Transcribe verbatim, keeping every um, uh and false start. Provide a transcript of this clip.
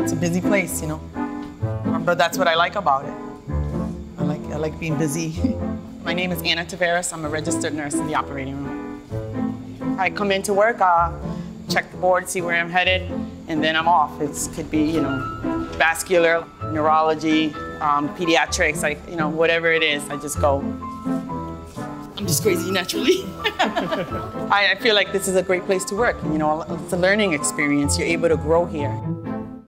it's a busy place, you know. But that's what I like about it. I like, I like being busy. My name is Anna Taveras. I'm a registered nurse in the operating room. I come into work, uh, check the board, see where I'm headed, and then I'm off. It could be, you know, vascular, neurology, um, pediatrics, like, you know, whatever it is, I just go. I'm just crazy naturally. I, I feel like this is a great place to work. You know, it's a learning experience. You're able to grow here.